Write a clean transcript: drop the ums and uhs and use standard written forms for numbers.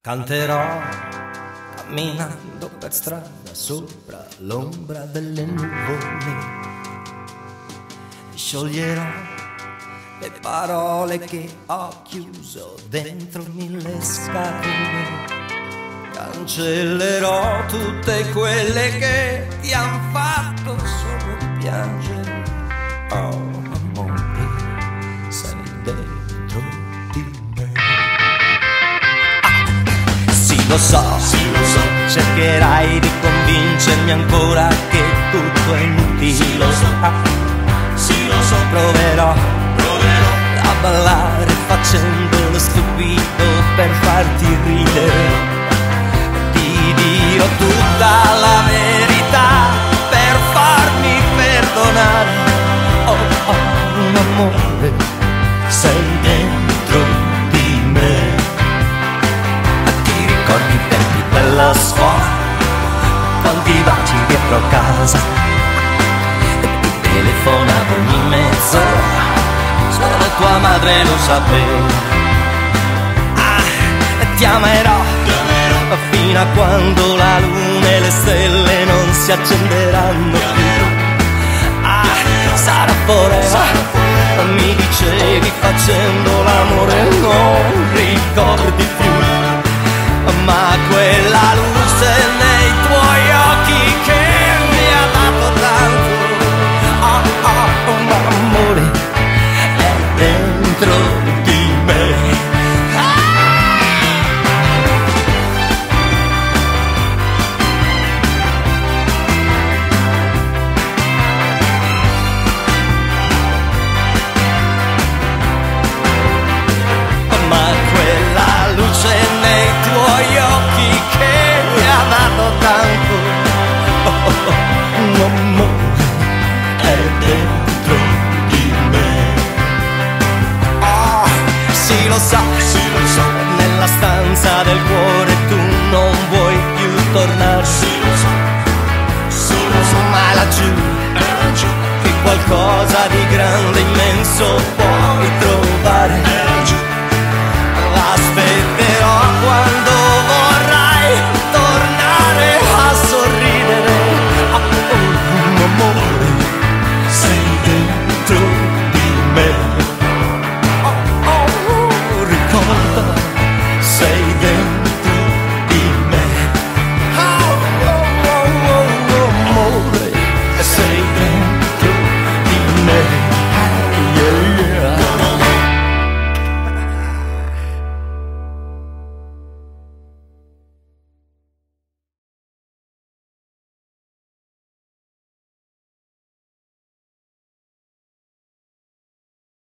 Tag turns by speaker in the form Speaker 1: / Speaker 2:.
Speaker 1: Canterò camminando per strada sopra l'ombra delle nuvole. Scioglierò le parole che ho chiuso dentro 1000 scatole. Cancellerò tutte quelle che ti han fatto solo piangere. Oh amore, sei dentro di me. Sì, lo so, cercherai di convincermi ancora che tutto è inutile.
Speaker 2: Sì, lo so,
Speaker 1: Proverò a ballare facendo lo stupido per farti ridere. Ti dirò tutta la verità per farmi perdonare. Oh, un amore, sei dentro di me. Ti ricordi i tempi della scuola, quanti baci dietro casa? Telefonavo ogni mezz'ora, solo tua madre lo sapeva. Ti amerò fino a quando la luna e le stelle non si accenderanno più. Sarà forever, mi dicevi facendo l'amore, non ricordi più. Ma quella luce nei tuoi occhi che mi ha dato tanto, amore, è dentro di me. Ma quella luce nei tuoi occhi